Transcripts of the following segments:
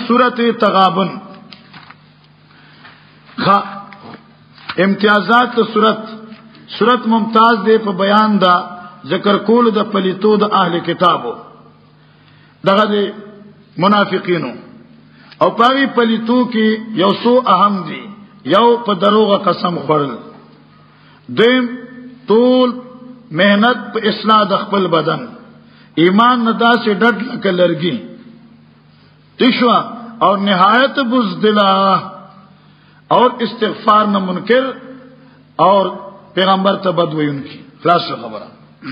سورت تغابن امتیازات سورت ممتاز دے په بیان دا ذکر کول د پلیتو د اهل کتابو دغه د منافقینو او پاوی پلیتو کې یو سو اهم دي یو په دروغه قسم خورل دیم طول محنت په اصلاح د خپل بدن ایمان ندا سے ډډ لکه لرګي تشوا اور نہایت بزدلا اور استغفار نہ منکر اور پیغمبر ته بدوی انکی خلاص خبره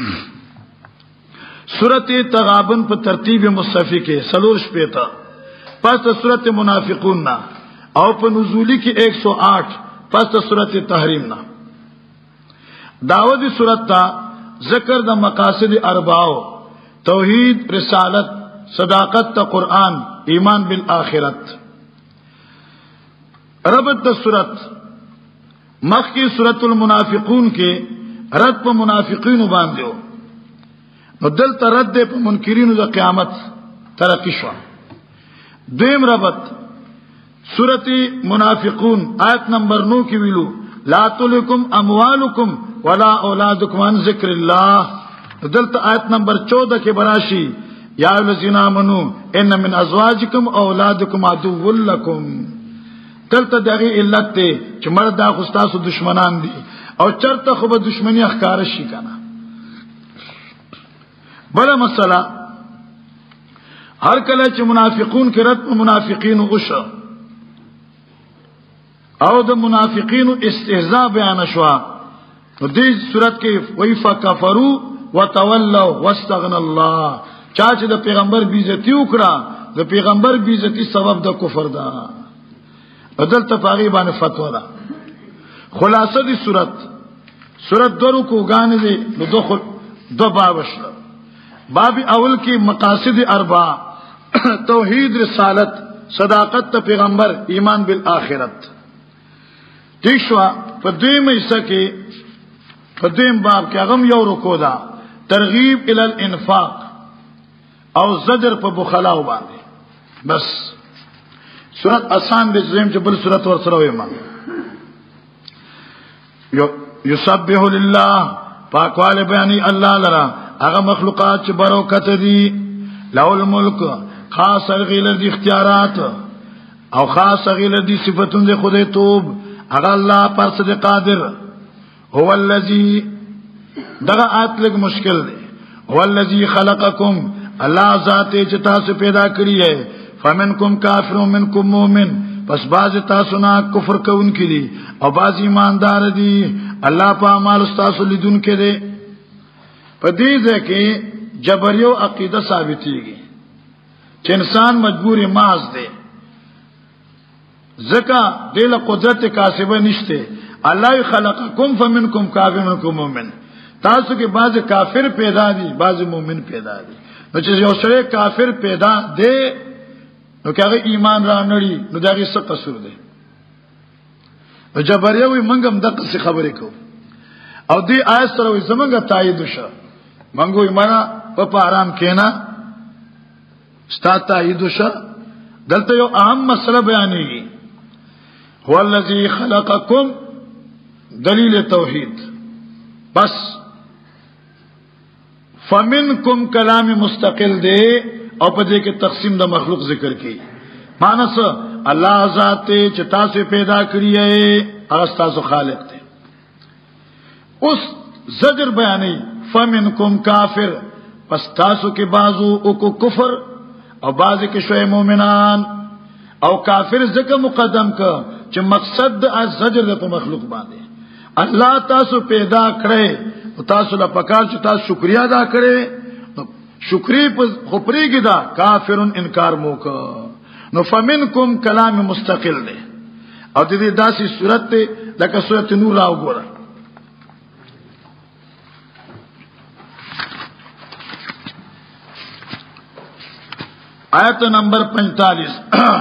سورت تغابن په ترتیب مصحفی کې سلور شپیتا پس ته سورت منافقون نا او په نزولی کې 108 پس ته سورت تحریم نا داودی سورت تا ذکر د مقاصد اربعو توحید رسالت صداقت تا قرآن ایمان بالآخرت ربط دا سورت مخ کی سورت المنافقون کے رد پا منافقین باندیو نو دل تا رد دے پا منکرین دا قیامت ترقی شوا دویم ربط سورت منافقون آیت نمبر 9 کی ویلو لا تلکم اموالکم ولا اولادکم عن ذکر اللہ دل تا آیت نمبر 14 کے براشی یا الذین آمنو ان من ازواجکم اولادکم عدو لکم دلته دغه علت ته چې مرد دا خو تاسو دشمنان دي او چرته خو به دشمنی اخکار شي کنه بل مسله هر کله چې منافقون کې رد منافقین وشو او د منافقین استهزاء بیان شو نو دې صورت کې ویفا کفروا وتولوا واستغنى الله چا چې د پیغمبر بیزتی وکړه د پیغمبر بیزتی سبب د کفر ده بدل تفاغی باندې فتوا ده خلاصه دی صورت درو کو غانې دي نو دو باب شته باب اول کې مقاصد اربع توحید رسالت صداقت ته پیغمبر ایمان بالآخرت دیشوا په دویم حصہ کې په دویم باب کې هغه یو رکو ده ترغیب ال الانفاق او زجر په بخلاو باندې بس سورت آسان دې زم چې بل سورت ور سره وایما یسبح لله پاکواله بیان الله لرا هغه مخلوقات چې برکت دي له الملک خاص غیلر دي اختیارات او خاص غیلر دي صفاتون دي خدای توب هغه الله پر صد قادر هو الذی دغه اتلګ مشکل دی هو الذی خلقکم الله ذات چې تاسو پیدا کړی ہے فمنکم کافر ومنکم مؤمن پس باز تاسو نه کفر کوونکي دي او باز ایماندار دي الله په اعمال تاسو لیدون کې دي په دې ځکه جبریو عقیده ثابتېږي چې انسان مجبور محض دی ځکه دله قدرت کاسبه نشته الله خلقکم فمنکم کافر ومنکم مؤمن تاسو کې باز کافر پیدا دي باز مؤمن پیدا دي نو چې یو سره کافر پیدا دی نو کله ایمان را نړي نو دغه څه قصور دی نو جبریوی منګم دغه څه خبرې کو او دې آیت سره زمونږه تایید وشو منګو ایمانا په آرام کینا ستا تایید وشو دلته یو اهم مسله بیانېږي هو الذی خلقکم دلیل توحید بس فمنکم کلام مستقل دی او په دې کې تقسیم د مخلوق ذکر کی مانس الله ذات چې تاسو پیدا کړی ہے هغه تاسو خالق دی اوس زجر بیانې فمنکم کافر پس تاسو کې بازو او کو کفر او بازو کې شوی مؤمنان او کافر ځکه مقدم کا چې مقصد د زجر په مخلوق باندې الله تاسو پیدا کړی او تاسو له پکار چې تاسو شکریا ادا کړئ شکری پر خپریږي دا کافرون انکار موکا نو فمنکم کلام مستقل دی او د دې داسې صورت ته لکه سورۃ نور راو ګوره آیت نمبر 45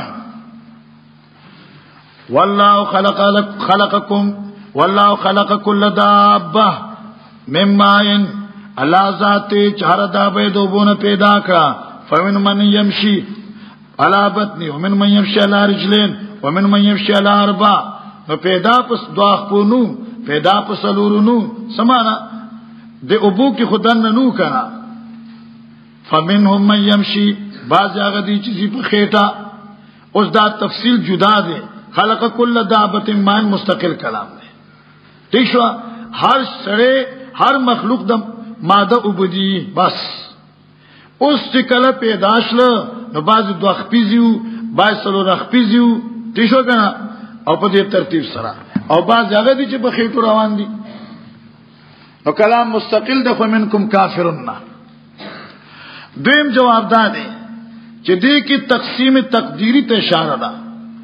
والله خلقکم والله خلق كل دابه مما الله ذات چهار دابه دوبونه پیدا کړه فمن من يمشي علی بطنی ومن من یمشی علی رجلین ومن من یمشی علی اربع. نو پیدا پس دوا خپونو پیدا پس لورونو سمانا د ابو کی خدان نو کنا. فمنهم من یمشی باز هغه دي چې په خېټه. اوس دا تفصیل جدا ده. خلق کل دابت مان مستقل کلام ده. ٹھیک شو هر سره هر مخلوق د ماده عبودی بس. اوس چې کله پیدا شل نو باز دوه خپیزیو باز سلو رخپیزیو ٹھیک شو کنه او په دې ترتیب سره او باز هغه دي چې په خېټو روان دي. نو کلام مستقل ده. فمنکم کافرون. دویم جواب دا دی چې دې کې تقسیم تقدیری ته اشاره ده.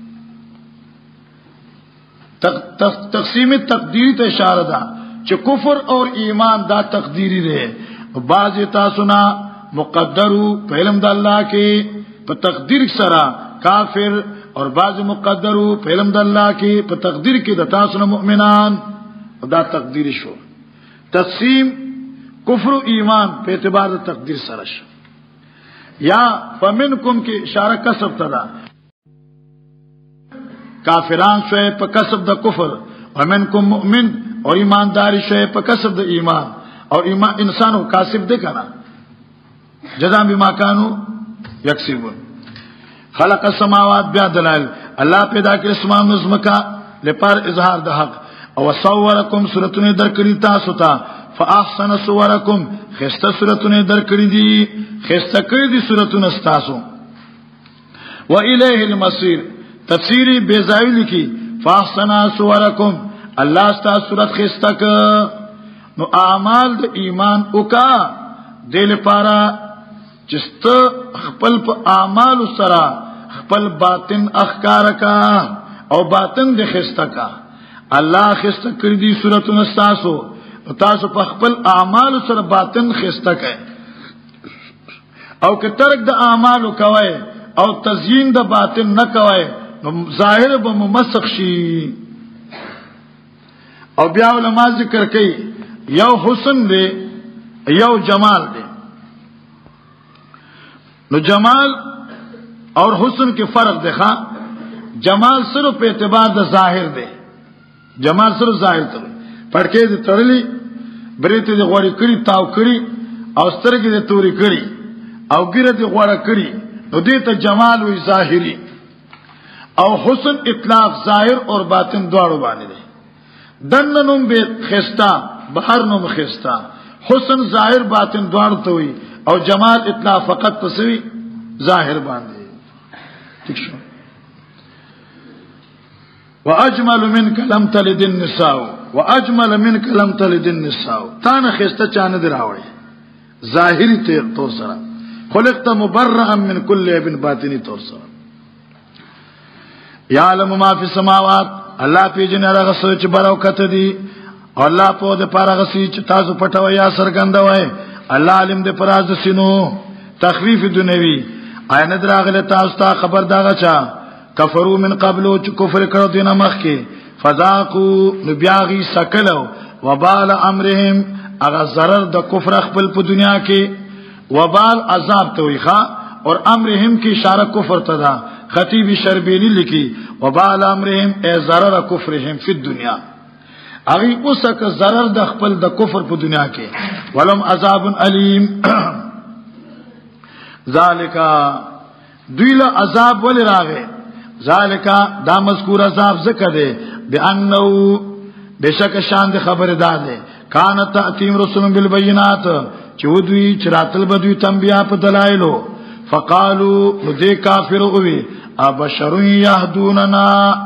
تقسیم تقدیری ته اشاره ده چې کفر اور ایمان دا تقدیری ده. بعض تاسو نه مقدرو په علم د الله کې په تقدیر سره کافر اور بعض مقدرو په علم د الله کې په تقدیر کې د تاسو نه مؤمنان. دا تقدیر شو. تقسیم کفر و ایمان په اعتبار د تقدیر سره شو. یا فمنکم کی اشاره کسب تدا کافران شوی په کسب د کفر ومنکم مؤمن اور ایمانداری شوی په کسب د ایمان اور ایمان انسانو کاسب ده کنا جزاء بما كانوا یکسبون. خلق السماوات بیا دلائل الله پیدا کړ اسمان نظمکا لپاره اظهار د حق او صورکم سورتونه درکړی تاسو ته فاحسن صورکم خسته سورتونه درکړی دي خسته کړی دي سورتونه تاسو. و الیه المصیر تفسیری بیزاوی لکی فاحسن صورکم الله تاسو سورت خسته ک. نو اعمال د ایمان وکا دل پارا چست خپل په اعمال سره خپل باطن اخکار کا او باطن د خسته کا. الله خسته کړی دي سورتونه تاسو تاسو په خپل اعمال سره باطن خسته کړئ او که ترک د اعمال کوي او تزیین د باطن نه کوي نو ظاهر به ممسخ شي. او بیا علماء ذکر کوي یو حسن دی یو جمال دی. نو جمال اور حسن کې فرق دی. ښا جمال صرف په اعتبار د ظاهر دی. جمال صرف ظاهر ته پړکې دې تړلې بریته دې غوړې کړې تاو کړې او سترګې دې تورې کړې او ګیره دې غوړه کړې نو دې ته جمال وی ظاهری. او حسن اطلاق ظاهر اور باطن دواړو باندې دی. دننم به خستا بهر نوم خستا. حسن ظاهر باطن دواړو ته وی او جمال اطلاق فقط تسوی ظاهر باندې. ٹھیک شو. واجمل منك لم تلد النساء واجمل منك لم تلد النساء. تانه خسته چانه دراوي ظاهری طور سره خلقت مبرئا من كل ابن باطنی طور سره. یعلم ما فی السماوات الله پیجن هغه څه چې براو کته دي او الله په دې پاره هغه چې تاسو پټوي یا سرګندوي. الله علم دې پراز سينو تخفیف دنیوی عین دراغله تاسو ته خبر داغه چا کفروا من قبل چې کفر کړو دینه مخکې فذاقوا نبیاغي سکلو وبال امرهم اغه zarar د کفر خپل په دنیا کې وبال عذاب تويخه اور امرهم کی اشاره کفر ته ده. خطیب شربینی لکی وبال امرهم ای zarar کفرهم فی الدنیا اغي اوسک zarar د خپل د کفر په دنیا کې ولم عذاب الیم. ذالک دویله عذاب ول راغه ذالک دا مذکور عذاب ذکر ده بانه بشک شان د خبر داده کان تاتیم رسول بالبينات چودوی چراتل بدوی تنبیه په دلایلو فقالوا ذی کافر اوی ابشر یهدوننا.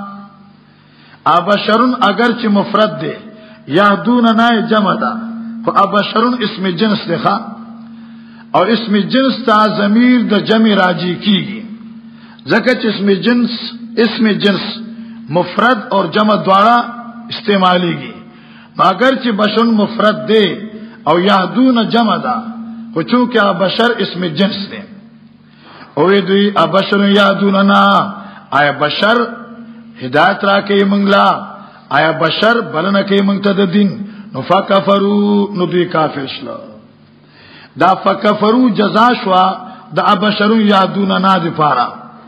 ابشرن اگر چې مفرد ده یهدوننا جمع ده خو ابشرن اسم جنس ده او اسم جنس تا ضمیر د جمع راجی کیږي ځکه چې اسم جنس مفرد اور جمع دواړه استعماليږي. اگر چې بشر مفرد ده او یهدون جمع ده خو چونکه بشر اسم جنس ده او دوی ابشر یهدوننا آیا بشر هدایت را کوي منګلا آیا بشر بلنه کوي منګ ته د دین نو فکفروا نو دوی کافر شله. دا فکفروا جزا شوا د ابشر یهدوننا د پاره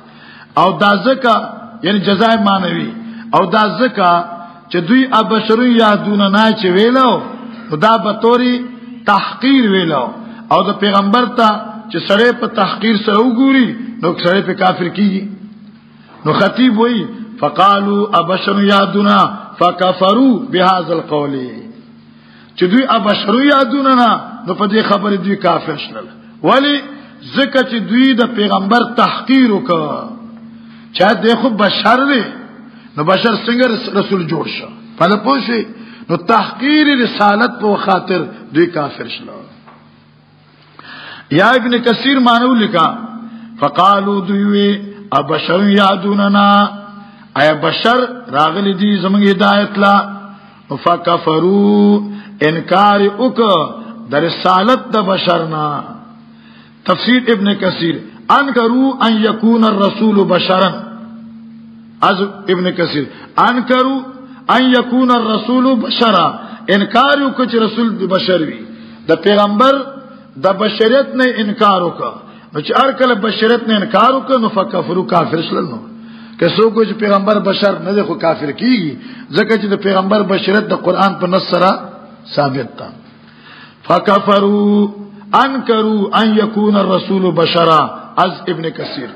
او دا زکا یعنی جزای معنوي او دا زکا چې دوی ابشرو یادون نه چې ویلو دا به توري تحقیر ویلو او د پیغمبر ته چې سره په تحقیر سره وګوري نو سره په کافر کیږي. نو خطیب وی فقالوا ابشر یادونا فکفروا بهذا القول چې دوی ابشر یادونا نو په دې خبره دوی کافر شول. ولی ځکه چې دوی د پیغمبر تحقیر وکړ چا دغه بشر دی نو بشر څنګه رسول جوړ شو په پوښي نو تحقیر رسالت په خاطر دوی کافر شول. یا ابن کثیر مانو لکا فقالوا دوی ابشر یادوننا اي بشر راغلی دي زمونږ هدایت لا فکفروا انکار وک در رسالت د بشرنا. تفسیر ابن کثیر انکروا ان یکون الرسول بشرا از ابن کثیر انکروا ان یکون الرسول بشرا انکار وک چې رسول بشر وي د پیغمبر د بشریت نه انکار وکړه نو چې هر کله بشریت نه انکار وکړه نو فکفروا کافر شول. نو که څوک چې پیغمبر بشر نه دی خو کافر کیږي ځکه چې د پیغمبر بشریت د قران په نص سره ثابت ده. فکفروا انکروا ان یکون الرسول بشرا از ابن کثیر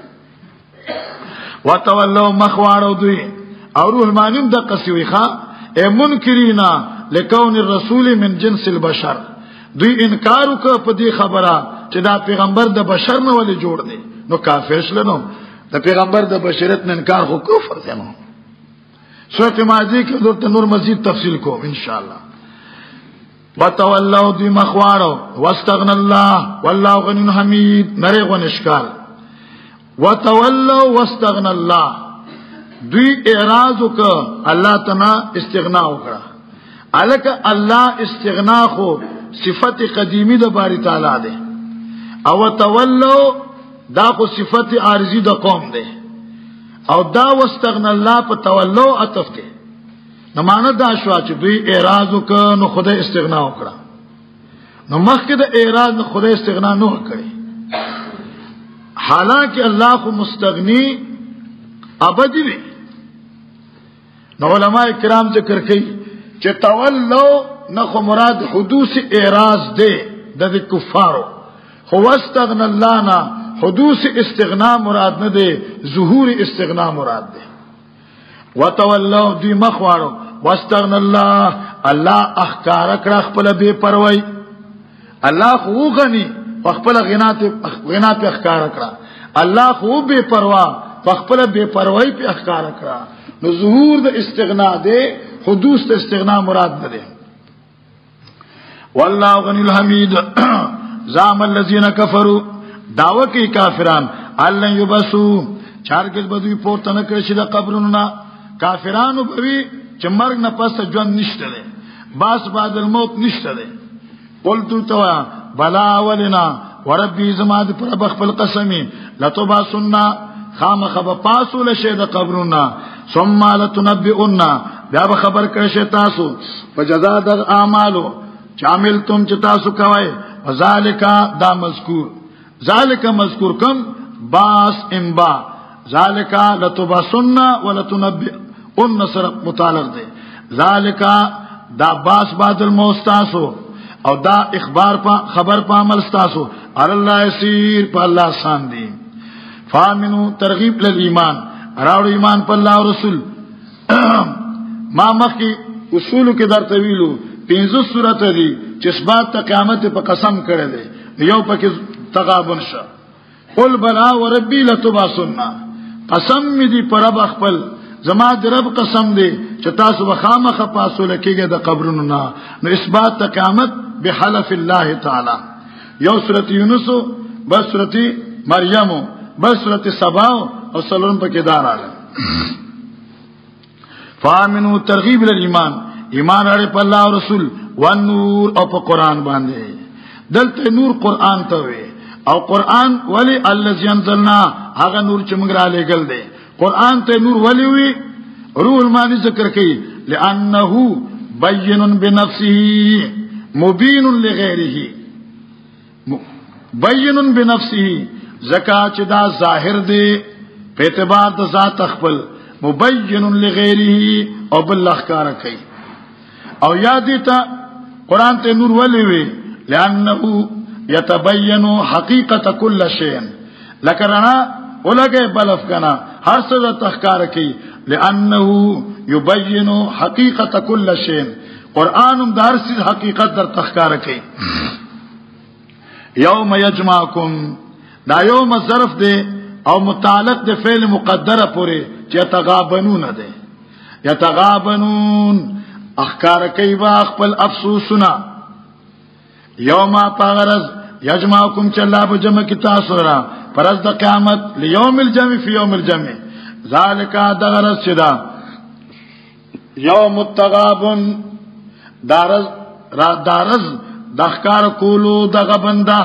وتولوا مخوارو دوی او روح المانیم د قصوی ښا منکرینا لکون الرسول من جنس البشر دوی انکار وکړ په دې خبره چې دا پیغمبر د بشر نه ولې جوړ دی نو کافر شول. نو د پیغمبر د بشریت نه انکار خو کفر دی. نو سورۃ ماجه کې دلته نور مزید تفصیل کوم ان شاء الله. وتولوا دوی مخوارو واستغنى الله والله غني حمید نری غنشکال. وتولوا واستغنى الله دوی اعراض وکړه الله تعالی استغنا وکړه. الکه الله استغنا خو صفت قدیمی د باری تعالی ده او تولوا دا خو صفت عارضی د قوم ده او دا واستغنا الله په تولوا عطف ده. نو معنا دا شو چې دوی اعراض وکړه نو خدای استغنا وکړه. نو مخکې د اعراض نو خدای استغنا نه وکړي حالانکه الله خو مستغنی ابدی دی. نو علماء کرام ذکر کوي چې تولوا نخو مراد حدوث اعراض دے د کفارو خو واستغنا الله نا حدوث استغنا مراد نه دے ظهور استغنا مراد دے. وتولوا دی مخوارو واستغنا الله الله احکار کړه خپل بے پروايي الله خو غني خپل غنا په احکار کړه الله خو بے پروا خپل بے پروايي په احکار کړه. نو ظهور د استغنا دے حدوث د استغنا مراد نه دے. والله غنی الحمید زعم الذين كفروا دعوه کوي کافران الله یبسو چارګز بدوی پورته نه کړی د قبرونو نه. کافرانو بوي چې مرګ نه پس ژوند نشته ده باس بعد الموت نشته ده. قلت تو بلا ولنا وربي زما د پر بخل قسمی لتوبا سننا خامخ به پاسو لشه د قبرونو ثم لتنبئن بیا به خبر کړی شه تاسو په جزاء د اعمالو شامل تم چتا سو کوي ذالک دا مذکور ذالک مذکور کم باس امبا ذالک لتبسن ولتنبئن سر متعلق دے ذالک دا باس بعد الموستاسو او دا اخبار پا خبر پا عمل ستاسو الله یسیر پا الله آسان دی. فامنو ترغیب للایمان راوړو ایمان په الله او رسول. ما مخی اصولو کې در طویلو 15 سورته دي چې اثبات قیامت په قسم کړي دي یو پکې تغابن شه. قل بلا وربي لتباسن قسم می دي پر رب خپل زما د رب قسم دی چې تاسو بخامخه پاسو لکېږي د قبرونو نه. نو اثبات قیامت بحلف الله تعالی یو سورته یونس بل سورته مریم بل سورته سبا او سلام پکې داراله. فامنو ترغیب للایمان ایمان اړ په الله او رسول والنور او په قران باندې دلته نور قران ته وي او قران ولی الذی انزلنا هغه نور چې موږ را لېګل دي. قران ته نور ولی وي روح المانی ذکر کوي لانه بین بنفسه مبین لغیره بین بنفسه زکات دا ظاهر دی په اعتبار د ذات خپل مبین لغیره او بل اخکار کوي او یادیتا قران ته نور ولي وی لانه يتبين حقیقت كل شيء لکرنا ولګه بلف کنا هر څه د تخکار کوي لانه يبين حقیقت كل شيء قران د هر څه حقیقت در تخکار کوي یوم یجمعکم دا یوم ظرف دی او متعلق د فعل مقدره پوری چې تغابنون ده یتغابنون اخکار کوي با خپل افسوسنا یوم پاغرز یجمعکم چلا بجمع کی تاسو را پرز د قیامت لیوم الجمع فی یوم الجمع ذالک دغرز چدا یوم التغابن دارز دخکار کولو دغه بنده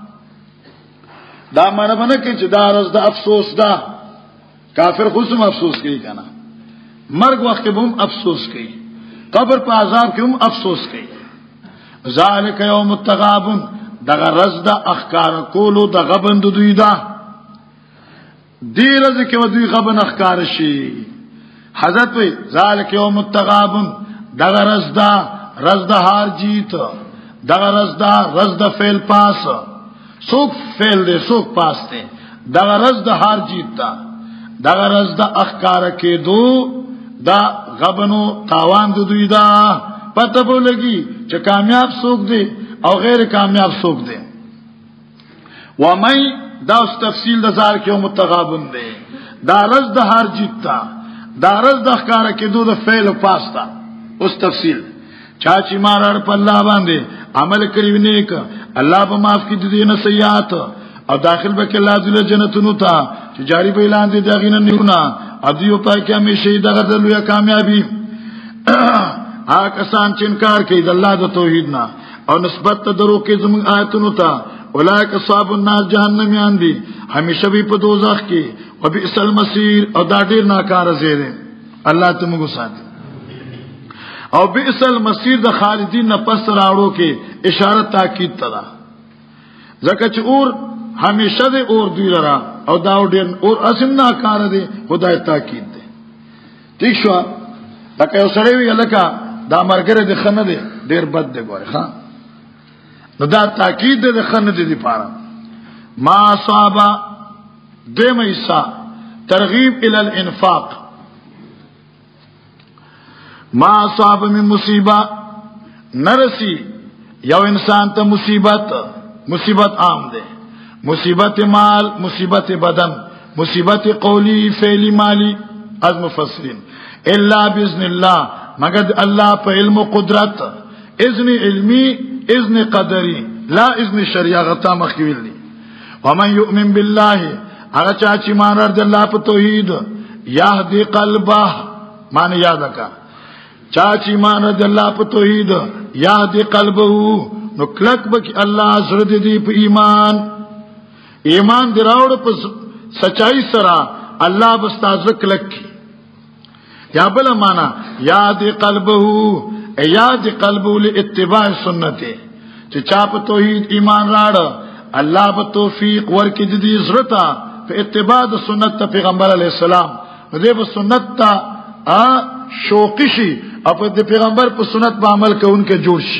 دا معنی باندې کې چې دارز د افسوس دا کافر خصوص افسوس کوي کنه مرګ وخت کې هم افسوس کوي قبر په عذاب کې هم افسوس کوي ذالک یوم التغابن دغه رز د اخکار کولو د غبند دوی دا دی رز کې ودوی غبن اخکار شي حضرت وی ذالک یوم التغابن دغه رز د هار جیت دغه رز د فعل پاس سوک فعل دے سوک پاس دے دغه رز د هار جیت دا دغه رز د اخکار کې دو دا غبنو تاوان دوی دا پته بولګي چې کامیاب سوک دے او غیر کامیاب سوک دے ومن دا تفصیل د زار کې متغابن دے دا رز د هار جیت دا دا رز د اخکار کې دو د فعل پاس دا اوس تفصیل چاچی مارار په الله باندې عمل کړی نیک الله به معاف کړي دي نه سیئات او داخل به کې الله دې جنتونو ته چې جاری به اعلان دي دغه نه نیونه ادیو پای کې همیشه دغه د لوی کامیابی هغه کسان چې انکار کوي د الله د توحید نه او نسبت ته درو کې زموږ آیاتونو ته اولئک اصحاب النار جهنميان دي همیشه به په دوزخ کې او بئس المصير او دا ډیر ناکاره زیره الله ته موږ ساتي او بئس المصير د خالدین نه پس راړو کې اشاره تاکید تدا ځکه چې اور همیشه د اور دی لرا او دا ډیر اور اسیم ناکاره دي خدای تاکید دی ٹھیک شو لکه یو سره وی لکه دا مرګره د خنه دی ډیر بد دی ګوره ها نو دا تاکید د خنه دی لپاره ما صابا دمیسا ترغیب ال الانفاق ما صاب من مصیبه نرسی یو انسان ته مصیبت عام ده مصیبت مال مصیبت بدن مصیبت قولی فعلی مالی از مفسرین الا باذن الله مگر الله په علم او قدرت اذن علمی اذن قدری لا اذن شرعی غتا مخویل دي ومن یؤمن بالله هغه چا چې مان ور د الله په توحید یهدی قلبه معنی یاد کا چا چې مان ور د الله په توحید یهدی قلبه نو کلک بک الله سره دې په ایمان دراوړ په سچای سره الله بستاز کلک یا بل معنا یاد قلبه یاد قلبه لاتباع سنت چې چا په توحید ایمان راړ الله به توفیق ورکړي دې زړه په اتباع سنت پیغمبر علی السلام دې په سنت ته شوق شي او په پیغمبر په سنت په عمل کوونکې جوړ شي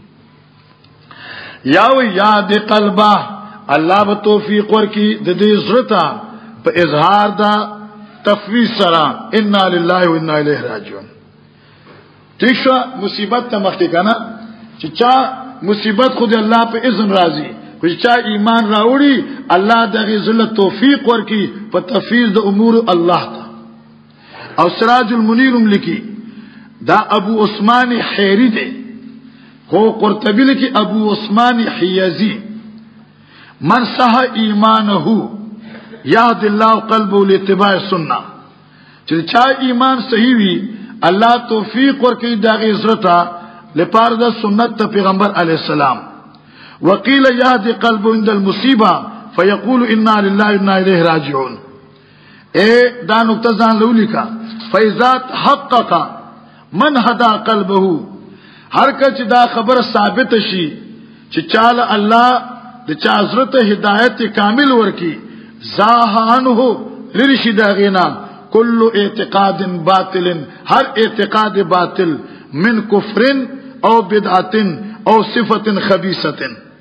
یاو یاد قلبه الله به توفیق ورکړي دې زړه ته په اظهار دا تفویض سره انا لله و انا الیه راجعون ٹھیک شو مصیبت ته مخکې کنه چې چا مصیبت خود الله په اذن راضي خو چې ایمان راوړي الله دغه ذل توفیق ورکي په تفویض د امور الله ته او سراج المنیر ملکی دا ابو عثمان حیری دی خو قرطبی لکی ابو عثمان حیزی من صح ایمانه یاد الله قلبه لاتباع السنه چې چا ایمان صحیح وي الله توفیق ورکړي دغه عزت لپاره د سنت پیغمبر علی السلام وقيل يهدي قلبه عند المصيبه فيقول انا لله وانا اليه راجعون دا نقطه ځان لولیکا فاذا حقق من هدا قلبه هر کله دا خبر ثابت شي چې چاله الله د چا حضرت هدایت کامل ورکی زاهانه لرشی داغینا کل اعتقاد باطل هر اعتقاد باطل من کفر او بدعت او صفت خبیثت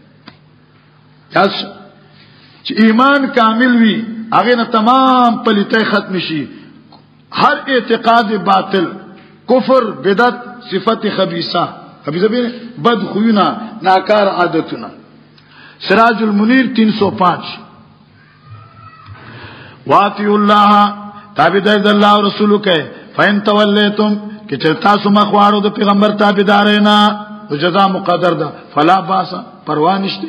چې ایمان کامل وي هغه نه تمام پلیتای ختم شي هر اعتقاد باطل کفر بدعت صفت خبیثه به بد خوینا ناکار عادتنا سراج المنیر 305 واطیعوا الله تابعدار د الله او رسول کې فین تولیتم چې تاسو مخواړو د پیغمبر تابعدارینا او جزاء مقدر ده فلا باس پروا نشته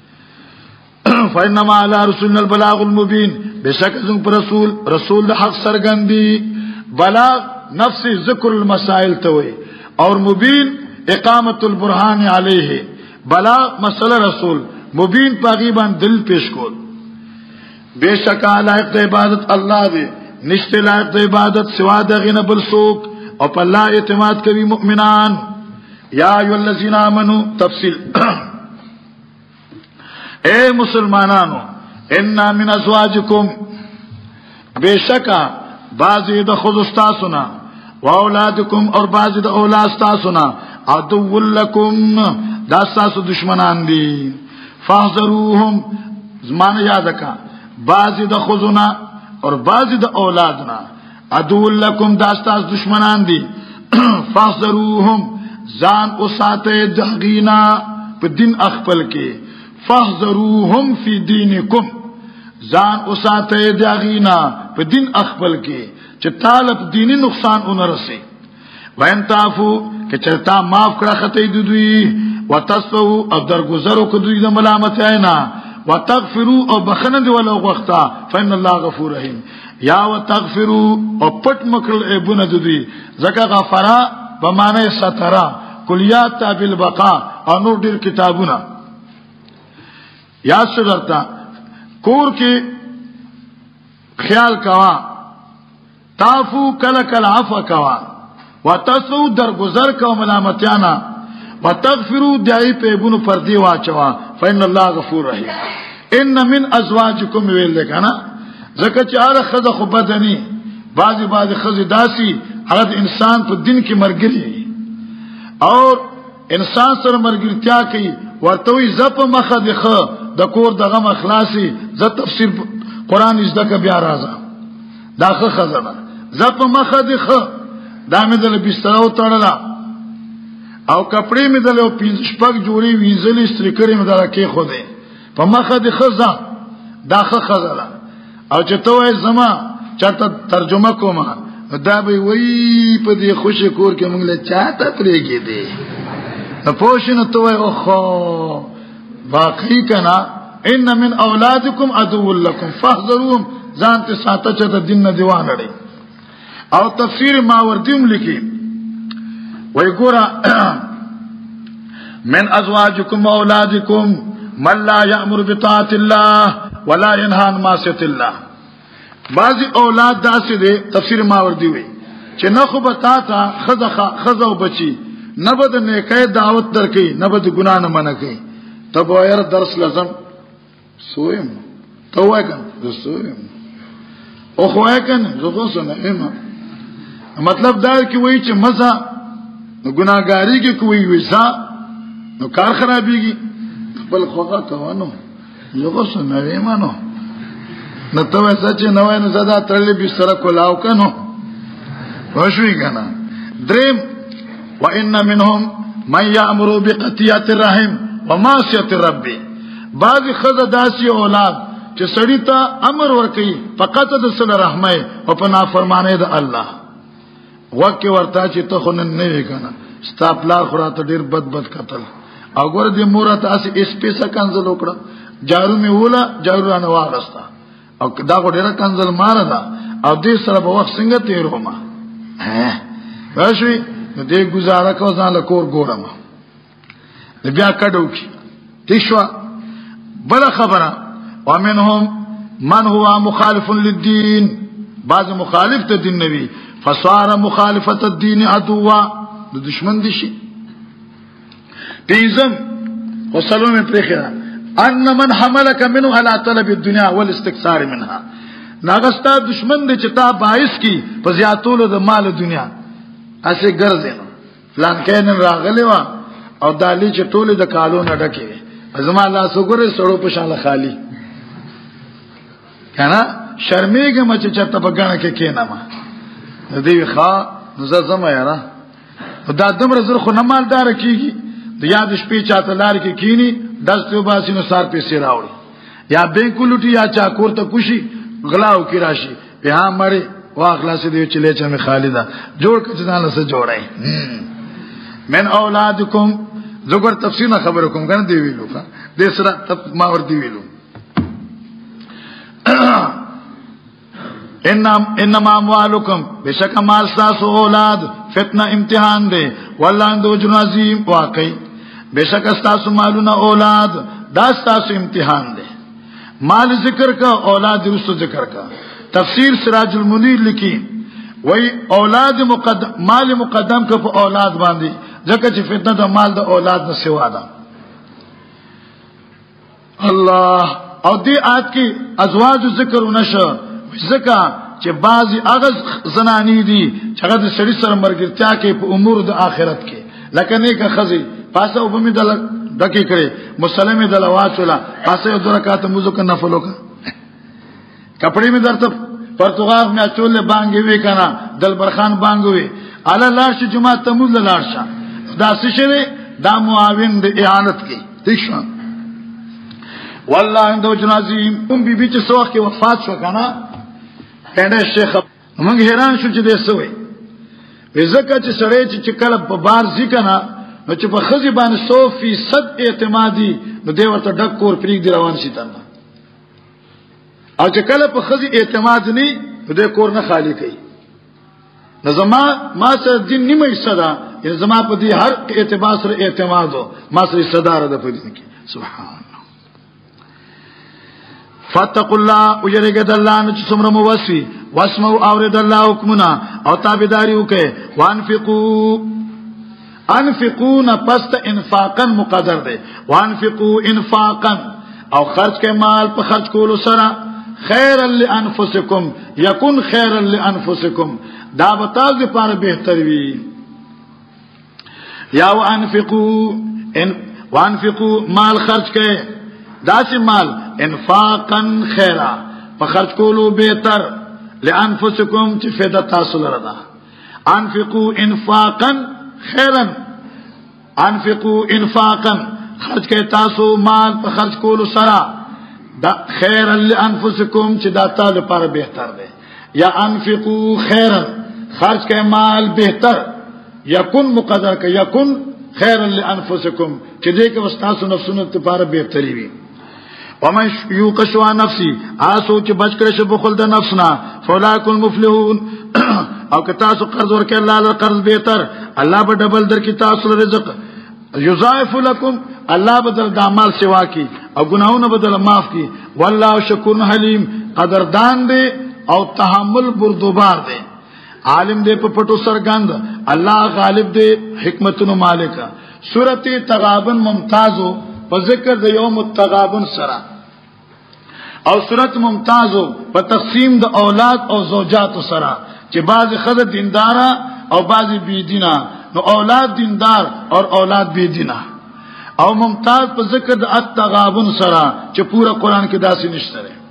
فینما علی رسولنا البلاغ المبین بشک زم پر رسول د حق سرګندی بلاغ نفس ذکر المسائل توي اور مبین اقامت البرهان علیه بلاغ مسئلہ رسول مبین پاغیبان دل پیش کول بیشک لائق د عبادت الله دی نشته لائق د عبادت سوا دغه نه بل څوک او په الله اعتماد کوي مؤمنان یا ایو الذین آمنو تفصیل اے مسلمانانو ان من ازواجکم بیشکا بعضی د خود استاسنا و اولادکم اور بعضی د اولاد استاسنا عدو لکم دا استاسو دشمنان دي فاحذروهم زمان یاد کا بعضی د خودنا اور بعضی د اولادنا عدو لکم دا استاسو دشمنان دي فاحذروهم ځان اوساته دغینا په دین خپل کې فاحذروهم فی دینکم ځان اوساته دغینا په دین خپل کې چې طالب دینی نقصان اونرسي وین تعفو کہ چرتا معاف کړه خطې دوی وتصفو او درگذرو کو دوی د ملامت اینا وتغفروا او بخنه دی ولا وغختا فإن الله غفور رحیم یا وتغفروا او پټ مکل ایبونه دوی زکه غفرا په معنی سترا کلیات بالبقاء او نور ډیر کتابونه یا سرتا کور کې خیال کوا تعفو کل کل عفو کوا وتصفو درگذر کو ملامتیانا وتغفروا دعی په ابن فردی واچوا فإن الله غفور رحیم ان من ازواجکم ویل کنا زکه چې هغه خزه خو بدنی بعضی خزه داسی هغه انسان په دین کې مرګري اور انسان سره مرګرتیا کوي ورته وي زپ مخدخه د کور دغه مخلاصي ز تفسیر قران زده بیا راځه داخه خزانه زپ مخدخه دا مې دل بستر او تړلا او کپڑے مې دل او پنځپک جوړي وینځلې ستریکرې مې دل کې خو دې په مخه د خزا داخه خزاله او چې توې زما چاته ترجمه کوم دا به وی په دې خوشی کور کې موږ له چاته پرېږي دي نو پوښنه توې او خو باقی کنا ان من اولادکم عدو لکم فاحذروهم ځان ته ساته چې د دین نه دیوان لري او تفسیر ماوردیم لیکي وای ګورا من ازواجکم واولادکم من لا یامر بطاعت الله ولا ينهى عن معصیت الله بعضی اولاد داسې دي تفسیر ماوردی وي چې نه خو بتا تا خزه او بچي نه بد نیکه دعوت درکې نه بد ګنا نه منکې تب وایره درس لازم سویم تو وای کنه سویم او خو وای کنه زغه سره مطلب دا کی وای چې مزه نو ګناګاری کې کوي وسا نو کار خرابېږي خپل خوغه کوانو یو څه نه ویمانو نو ته وسه چې نو نه زدا ترلې بستر کولاو کنو واښوي کنه دریم وان منهم من يأمر بقطيعة الرحم ومعصية الرب بعض خزه داسي اولاد چې سړی ته امر ورکړي فقط د صله رحمه او په نافرمانه د الله وکه ورته چې ته خو نن نه وکنه ستاپلار خراته ډیر بد قتل او ګور دې مورته اسی اس پیسه کنزل وکړه جارو می ولا جارو نه واغستا او دا ډیره کنزل مار ده او دې سره په وخت څنګه تیرو ما واښوي دې گزاره کو ځان له کور ګورم دې بیا کډو کی تشوا بل خبره ومنهم من هو مخالف للدين بعض مخالف ته دین نبی فصار مخالفت الدين عدوا د دشمن دي شي پیزم وسلام پرخره ان من حملك منه على طلب الدنيا والاستكثار منها ناغستا دشمن دې چې تا باعث کی په زیاتولو د مال دنیا اسه ګرځې نو فلان کین راغلی وا او دالی چې ټوله د کالو نه ډکه ازما الله سګره سړو په شان خالی کنه شرمېږم چې چرته بګانه کې کېنم دې ښا نو زما یاره دا دمر زر خو نه مالدار کیږي د یاد شپې چاته لار کې کینی دستو باسي نو سار پیسې راوړي یا بینکو لوټي یا چا کوړه کوشي غلاو کی راشي په ها مړې واخلاص دې چې لچې مې خالدا جوړ کړه ځان سره جوړای من اولادکم زګر تفصیل خبر کوم کنه دی ویلو کا دې سره ما ور دی ویلو انما اموالکم بشک مال تاسو اولاد فتنه امتحان دی والله اندو جن عظیم واقعي بشک تاسو مالونه اولاد دا تاسو امتحان دی مال ذکر کا اولاد رسو ذکر کا تفسیر سراج المنیر لکی وای اولاد مقدم مال مقدم کا په اولاد باندې ځکه چې فتنه د مال د اولاد نه سوا ده الله او دې آیت کې ازواج ذکر ونشو ځکه چې بعضی اغز زنانی دي چې هغه د سړي سره مرګرتیا کې په امور د آخرت کې لکه نه که خزي پاسه وبمي د دکی کړي مسلمه د لواچولا پاسه د رکعات موزو ک نفلو کا کپڑے می درته پرتګال می اچول بانګي وی کنه دلبرخان بانګوي اعلی لاش جمعه تموز لاشه دا سشره دا معاون د اعانت کې دښه والله اندو جنازیم کوم بي چې سوخ کې وفات شو کنه کنده شیخ موږ حیران شو چې دې سوې وزکه چې سړی چې کله په بار ځکنه نو چې په خزي باندې 100% اعتمادي نو دی ورته ډک کور پریک دی روان شي تنه او چې کله په خزي اعتماد نه دې کور نه خالی کوي نظم ما سره دین نیمه صدا یا زما په دې هر اعتبار سره اعتماد ما سره صدر ده په دې کې سبحان فتقوا الله وجرګد الله نو چې څومره مو وسی واسمو اورید الله حکمنا او تابعداري وکي انفقون پس انفاقا مقدر ده وانفقوا انفاقا او خرج کې مال په خرج کولو سره خيرا لانفسکم یکن خيرا لانفسکم دا به تاسو لپاره بهتر وي یا وانفقوا مال خرج کې داسې مال انفاقا خیرا په خرج کولو بهتر لانفسکم چې فایده تاسو لره ده انفقوا انفاقا خیرا انفقوا انفاقا خرج کې تاسو مال په خرج کولو سره دا خیرا لانفسکم چې دا تاسو لپاره بهتر ده یا انفقوا خیرا خرج کې مال بهتر یکن مقدر کې یکن خیرا لانفسکم چې دې کې واستاسو نفسونو لپاره بهتري وي ومن يوق شوا نفسي آسو چې بچ کړي شي بخل د نفسنا فولاک المفلحون او که تاسو قرض ورکړئ الله له قرض بهتر الله به ډبل درکې تاسو رزق یضاعف لكم الله بدل د اعمال سوا کی او ګناهونه بدل معاف کی والله شکور حلیم قدردان دی او تحمل بردبار دی عالم دی په پټو سرګند الله غالب دی حکمتونو مالک سورته تغابن ممتازو په ذکر د یوم التغابن سره او سورت ممتازو په تقسیم د اولاد او زوجات سره چې بعض خزه دیندارا او بعض بی دینا نو اولاد دیندار او اولاد بی دینا او ممتاز په ذکر د التغابن سره چې پورا قران کې داسې نشته